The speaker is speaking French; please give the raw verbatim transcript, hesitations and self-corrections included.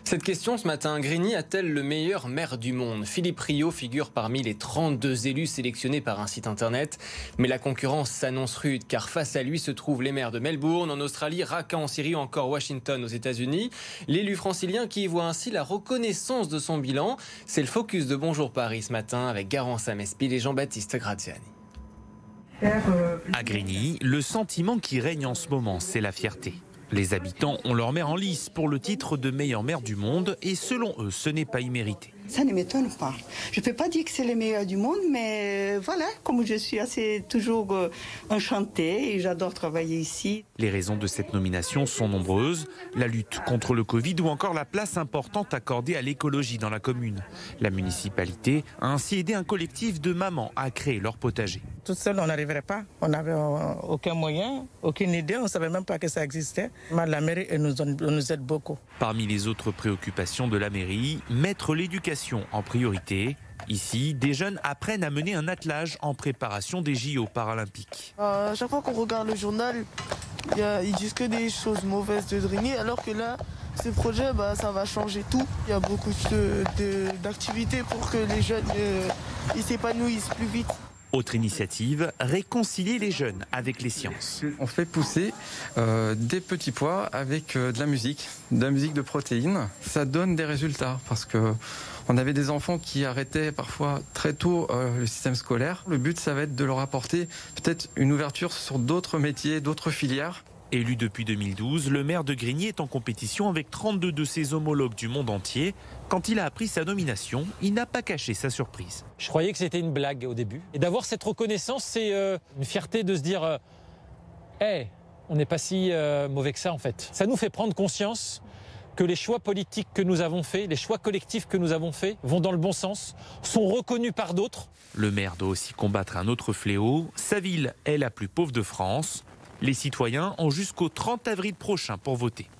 Cette question ce matin, Grigny a-t-elle le meilleur maire du monde? Philippe Rio figure parmi les trente-deux élus sélectionnés par un site internet. Mais la concurrence s'annonce rude car face à lui se trouvent les maires de Melbourne en Australie, Raqqa en Syrie ou encore Washington aux États-Unis. L'élu francilien qui y voit ainsi la reconnaissance de son bilan. C'est le focus de Bonjour Paris ce matin avec Garance Amespil et Jean-Baptiste Graziani. À Grigny, le sentiment qui règne en ce moment, c'est la fierté. Les habitants ont leur maire en lice pour le titre de meilleur maire du monde et selon eux, ce n'est pas immérité. Ça ne m'étonne pas. Je ne peux pas dire que c'est le meilleur du monde, mais voilà, comme je suis assez toujours euh, enchantée et j'adore travailler ici. Les raisons de cette nomination sont nombreuses. La lutte contre le Covid ou encore la place importante accordée à l'écologie dans la commune. La municipalité a ainsi aidé un collectif de mamans à créer leur potager. Toute seule, on n'arriverait pas. On n'avait aucun moyen, aucune idée. On ne savait même pas que ça existait. Mais la mairie elle nous, nous aide beaucoup. Parmi les autres préoccupations de la mairie, mettre l'éducation en priorité. Ici, des jeunes apprennent à mener un attelage en préparation des J O paralympiques. À chaque fois qu'on regarde le journal, y a, ils disent que des choses mauvaises de Grigny, alors que là, ce projet, bah, ça va changer tout. Il y a beaucoup d'activités pour que les jeunes euh, ils s'épanouissent plus vite. Autre initiative, réconcilier les jeunes avec les sciences. On fait pousser euh, des petits pois avec euh, de la musique, de la musique de protéines. Ça donne des résultats parce que on avait des enfants qui arrêtaient parfois très tôt euh, le système scolaire. Le but, ça va être de leur apporter peut-être une ouverture sur d'autres métiers, d'autres filières. Élu depuis deux mille douze, le maire de Grigny est en compétition avec trente-deux de ses homologues du monde entier. Quand il a appris sa nomination, il n'a pas caché sa surprise. Je croyais que c'était une blague au début. Et d'avoir cette reconnaissance, c'est euh, une fierté de se dire euh, « Hey, on n'est pas si euh, mauvais que ça en fait ». Ça nous fait prendre conscience que les choix politiques que nous avons faits, les choix collectifs que nous avons faits vont dans le bon sens, sont reconnus par d'autres. Le maire doit aussi combattre un autre fléau. Sa ville est la plus pauvre de France. Les citoyens ont jusqu'au trente avril prochain pour voter.